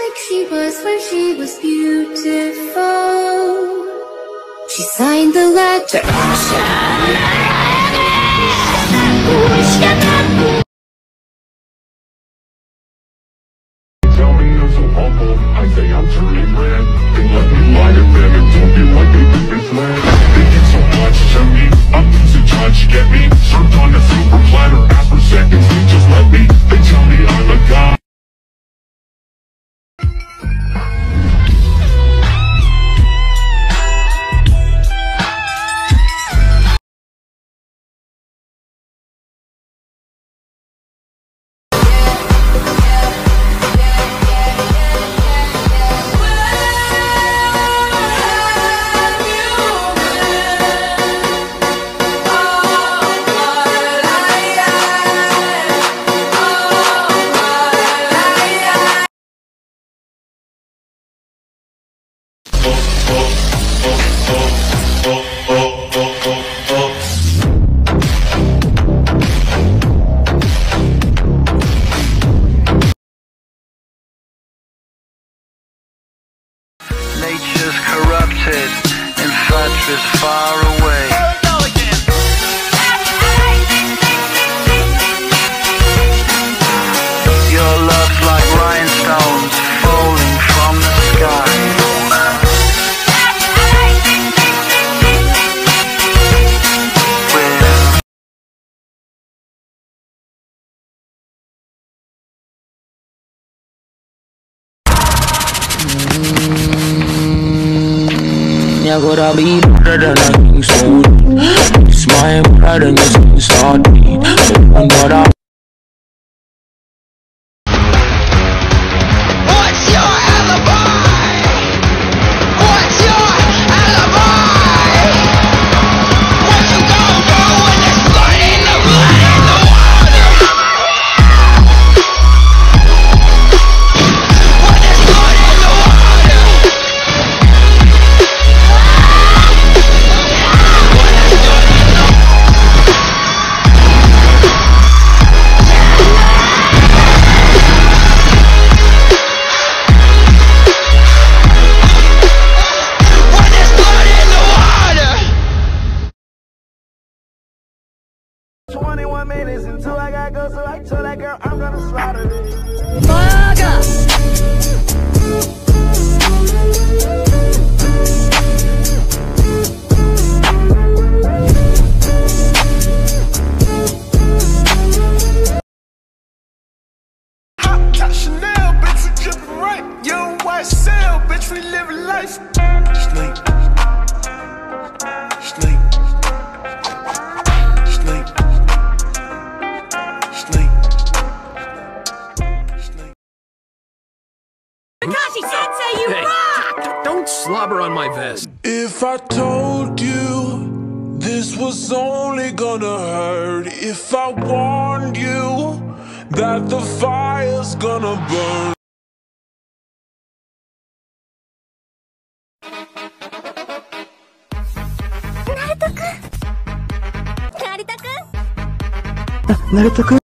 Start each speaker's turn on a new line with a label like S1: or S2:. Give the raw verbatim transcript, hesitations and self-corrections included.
S1: like she was when she was beautiful. She signed the letter.
S2: Tell me you're so humble, I say I'm turning red. They let me lie to them and don't feel like they've been misled. They did so much to me, I'm losing touch, get me? Served on a silver platter, ask for seconds, they just let me. They tell me I'm a god.
S3: Nature's corrupted, infatuous far away. Your love's like rhinestones falling from the sky.
S4: You gotta be better than a king's soul. Smile better than your skin's heartbeat. But I
S5: What's your alibi? What's your alibi? What you gon' do when there's blood in the blood in the water? When there's blood in the water.
S3: twenty-one minutes until I gotta go, so I told that girl I'm gonna slaughter this. Hot top Chanel, bitch, we drippin' right. Young white cell, bitch, we living life. Snake, snake.
S5: Sensei, you rock!
S6: Don't slobber on my vest.
S7: If I told you this was only gonna hurt, if I warned you that the fire's gonna burn.
S1: Naruto-kun! Naruto-kun!
S4: Naruto-kun.